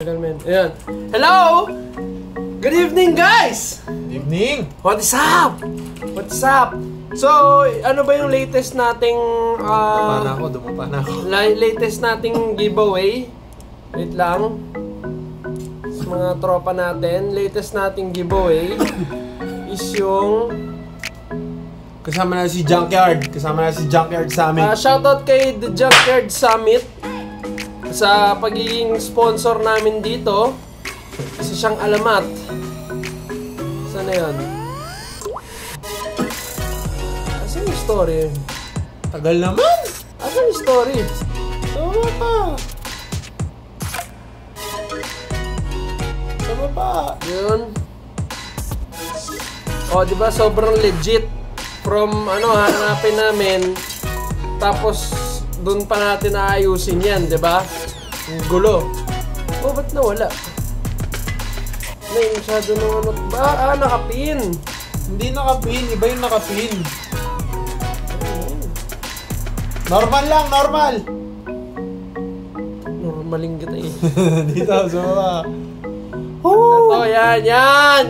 Ayan. Hello! Good evening, guys! Evening! What is up? What's up? So, ano ba yung latest nating Dumapa na ako. latest nating giveaway? Wait lang. Sa mga tropa natin, latest nating giveaway is yung Kasama na si Junkyard. Summit. Shoutout kay The Junkyard Summit sa pagiging sponsor namin dito. Isa siyang alamat. Saan na yun? Asan yung story? Tagal naman! Asan yung story? Tama pa! Yun. O, diba sobrang legit. From hanapin namin. Tapos doon pa natin aayusin yan, diba? Ang gulo. Oh, ba't nawala? May masyado nung nakapin. Hindi nakapin. Iba yung nakapin. Normal lang, normal! Normaling kita eh. Dito, sa baba. Ito, yan.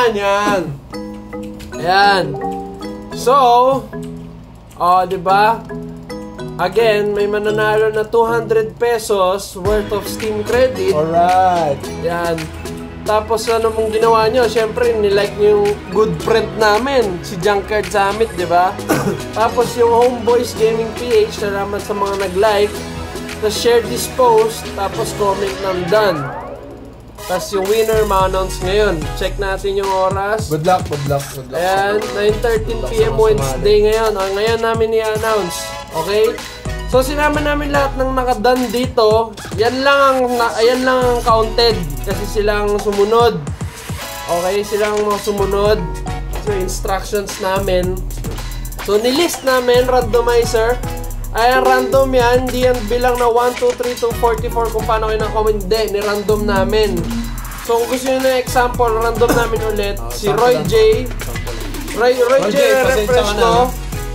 Ayan. So, diba? Again, may mananalo na 200 pesos worth of Steam credit. Alright. Yan. Tapos ano mong ginawa nyo? Siyempre, nilike nyo yung good friend namin, si Junkyard Summit, di ba? Tapos yung Homeboys Gaming PH, salamat sa mga nag-like. Tapos share this post, tapos comment ng done. Tapos yung winner ma-announce ngayon. Check natin yung oras. Good luck. Ayan, 9:13 PM Wednesday ngayon. Ngayon namin i-announce. Okay? So sinama namin lahat ng naka-done dito. Ayan lang ang counted kasi silang sumunod. Okay, silang mga sumunod. So instructions namin. So nilist namin randomizer. Ayan, random yan. Hindi yan bilang na 1, 2, 3 to 44 kung paano kayo na-comment. Hindi, ni-random namin. So kung gusto nyo na example, random namin ulit. Si Roy J. Roy J, refresh ko.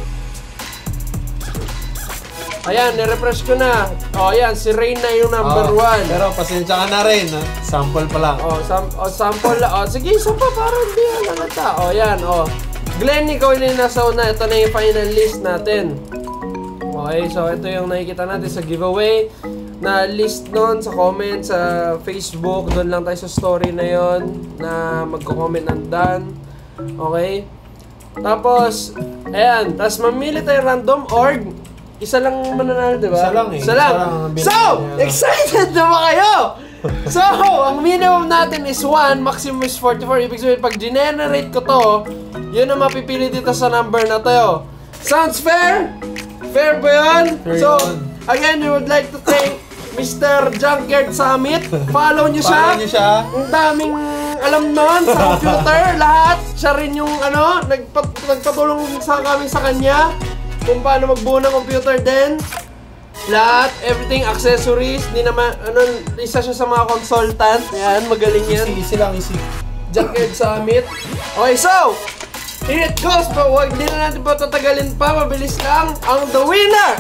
Ayan, ni-refresh ko na. O, ayan, si Reyna yung number 1. Pero pasensya ka na rin, ha? Sample pa lang. Sample lang. Sige, isa pa, parang hindi halata. O, ayan, Glenn, ikaw yung nasa una. Ito na yung final list natin. Okay, so ito yung nakikita natin sa giveaway na list nun sa comment sa Facebook. Doon lang tayo sa story na yon na magko-comment ng done. Okay? Tapos, ayan. Tapos mamili tayo random org. Isa lang mananalo, diba? Isa lang eh. Isa lang. So, excited na ba kayo? So, ang minimum natin is 1, maximum is 44. Ibig sabihin, pag generate ko to, yun ang mapipili dito sa number na to. Sounds fair? Fair ba yun? So, again, we would like to thank Mr. Junkyard Summit. Follow nyo siya. Ang daming alam nun sa computer. Lahat. Siya rin yung nagpatulong sa kanya kung paano magbuo ng computer din. Lahat. Everything. Accessories. Di naman, isa siya sa mga consultant. Yan, magaling yan. Easy lang, easy. Junkyard Summit. Okay, so, here it goes, but wag din na natin patatagalin pa, mabilis lang. Ang the winner,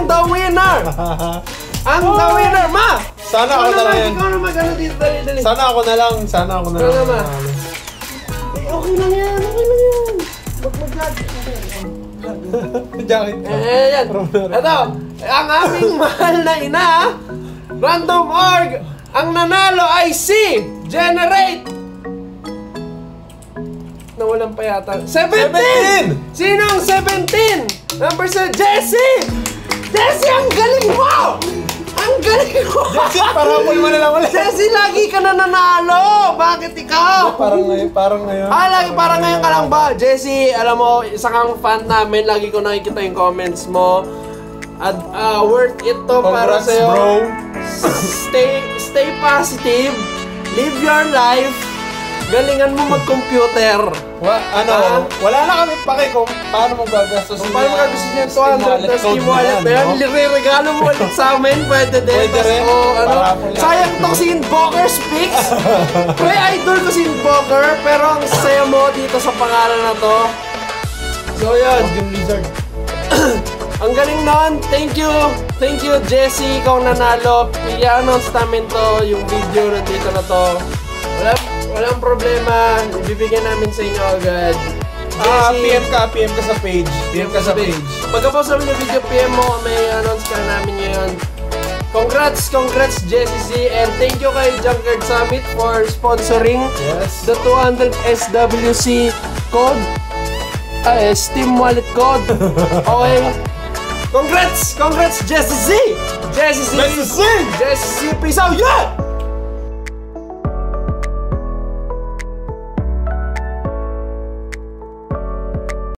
ma! Sana ako na lang yan. Ikaw na mag-ano dito, dali. Sana ako na lang. Ma. Okay lang yan. Wag mag-vlog. Jacket. Ayan. Ito, ang aming mahal na ina, random org, ang nanalo ay si Generate. Nawalan pa yata. 17! Sinong 17? Number 7, Jessie! Jessie, ang galing mo! Ang galing mo! Jessie, parapol mo na lang ulit. Jessie, lagi ka na nanalo! Bakit ikaw? Parang ngayon. Parang ngayon ka lang ba? Jessie, alam mo, isa kang fan namin. Lagi ko nakikita yung comments mo. At worth it to para sa'yo. Bro. Stay positive. Live your life. Galingan mo mag-computer. Wala na kami pake kung paano mo gagastos niya. Paano mo gagastos niya 200 na Steam wallet na yan? Regalo mo ulit sa amin, pwede din. Pwede rin. Sayang to si Invoker Speaks. Pre, idol ko si Invoker, pero ang saya mo dito sa pangalan na to. So yun. Game Lizard. Ang galing nun. Thank you. Thank you, Jesse. Ikaw nanalo. I-announce namin to, yung video nandito na to. Walang problema. Ibibigyan namin sa inyo agad. PM ka sa page. PM ka sa page. Pagka-post namin yung video, PM mo, may announce ka namin yun. Congrats, Jesse Z. And thank you kay Junkard Summit for sponsoring the 200 SWC code. Steam wallet code. Okay. Congrats, Jesse Z. Jesse Z. Peace out, yeah!